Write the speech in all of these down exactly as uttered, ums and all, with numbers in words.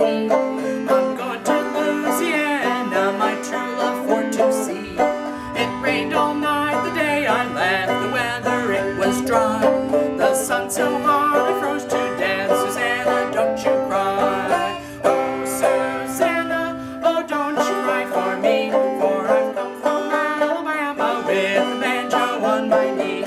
I'm going to Louisiana, my true love for to see. It rained all night the day I left, the weather it was dry. The sun so hot I froze to death. Susanna, don't you cry. Oh, Susanna, oh, don't you cry for me, for I've come from Alabama with a banjo on my knee.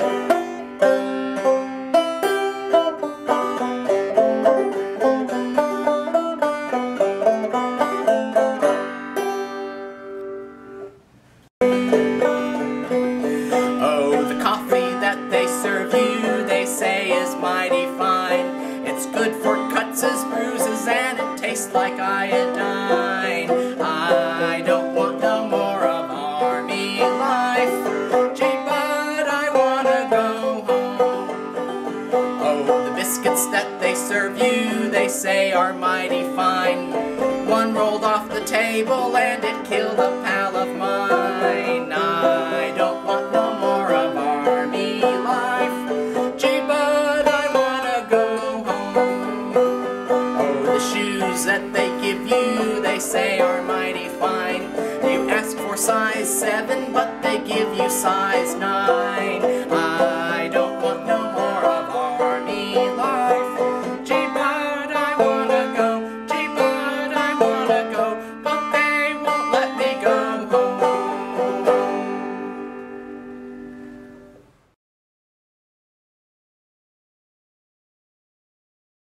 They serve you, they say is mighty fine. It's good for cuts as bruises and it tastes like iodine. I don't want no more of army life, gee, but I wanna go home. Oh, the biscuits that they serve you, they say are mighty fine. One rolled off the table and it killed a pal of mine. I don't want no more of army life, gee, but I wanna go home. Oh, the shoes that they give you, they say are mighty fine. You ask for size seven, but they give you size nine.